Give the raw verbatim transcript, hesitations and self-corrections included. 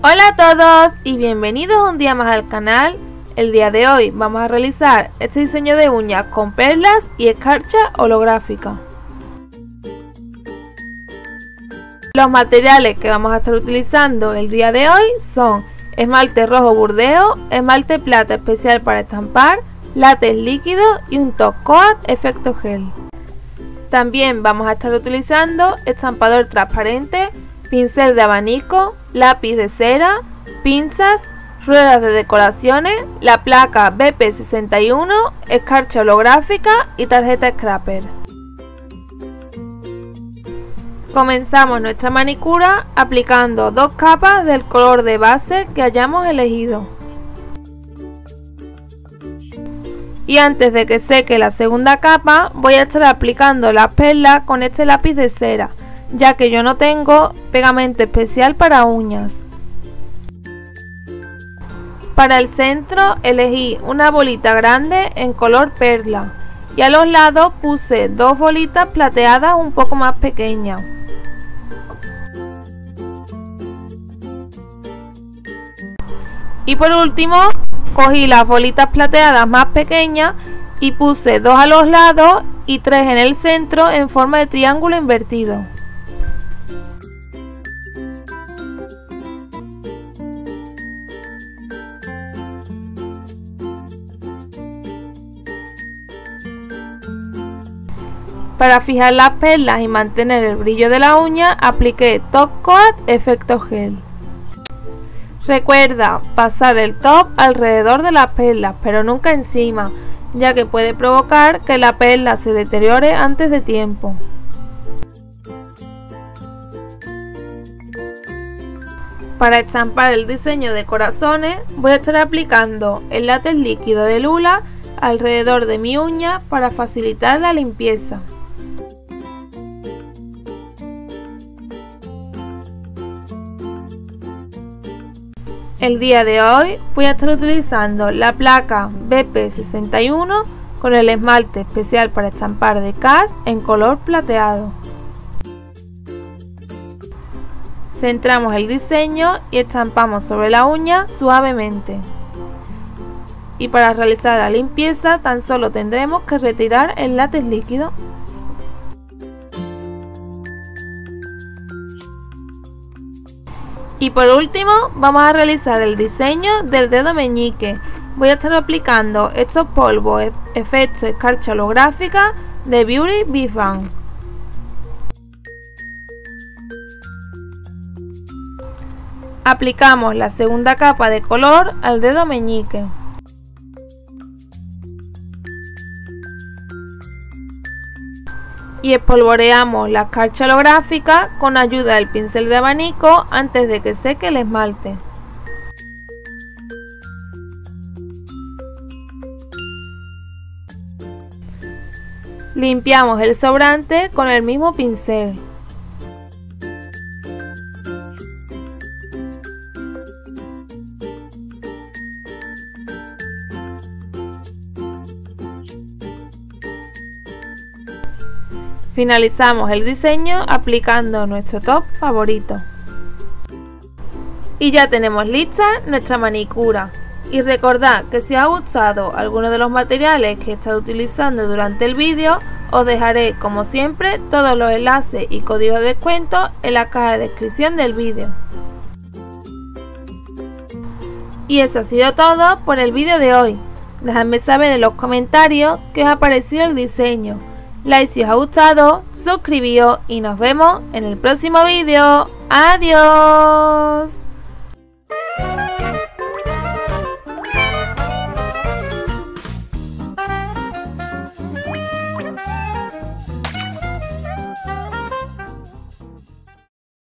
Hola a todos y bienvenidos un día más al canal. El día de hoy vamos a realizar este diseño de uñas con perlas y escarcha holográfica. Los materiales que vamos a estar utilizando el día de hoy son esmalte rojo burdeo, esmalte plata especial para estampar, látex líquido y un top coat efecto gel. También vamos a estar utilizando estampador transparente, pincel de abanico, lápiz de cera, pinzas, ruedas de decoraciones, la placa B P sesenta y uno, escarcha holográfica y tarjeta scrapper. Comenzamos nuestra manicura aplicando dos capas del color de base que hayamos elegido. Y antes de que seque la segunda capa voy a estar aplicando las perlas con este lápiz de cera, ya que yo no tengo pegamento especial para uñas. Para el centro elegí una bolita grande en color perla y a los lados puse dos bolitas plateadas un poco más pequeñas. Y por último cogí las bolitas plateadas más pequeñas y puse dos a los lados y tres en el centro en forma de triángulo invertido. Para fijar las perlas y mantener el brillo de la uña apliqué top coat efecto gel. Recuerda pasar el top alrededor de las perlas, pero nunca encima, ya que puede provocar que la perla se deteriore antes de tiempo. Para estampar el diseño de corazones voy a estar aplicando el látex líquido de Lula alrededor de mi uña para facilitar la limpieza. El día de hoy voy a estar utilizando la placa B P sesenta y uno con el esmalte especial para estampar de C A D en color plateado. Centramos el diseño y estampamos sobre la uña suavemente. Y para realizar la limpieza tan solo tendremos que retirar el látex líquido. Y por último vamos a realizar el diseño del dedo meñique. Voy a estar aplicando estos polvos efecto escarcha holográfica de Beauty Big Bang. Aplicamos la segunda capa de color al dedo meñique. Y espolvoreamos la escarcha holográfica con ayuda del pincel de abanico antes de que seque el esmalte. Limpiamos el sobrante con el mismo pincel. Finalizamos el diseño aplicando nuestro top favorito. Y ya tenemos lista nuestra manicura. Y recordad que si os ha gustado alguno de los materiales que he estado utilizando durante el vídeo, os dejaré como siempre todos los enlaces y códigos de descuento en la caja de descripción del vídeo. Y eso ha sido todo por el vídeo de hoy. Dejadme saber en los comentarios qué os ha parecido el diseño. Like si os ha gustado, suscribíos y nos vemos en el próximo vídeo. ¡Adiós!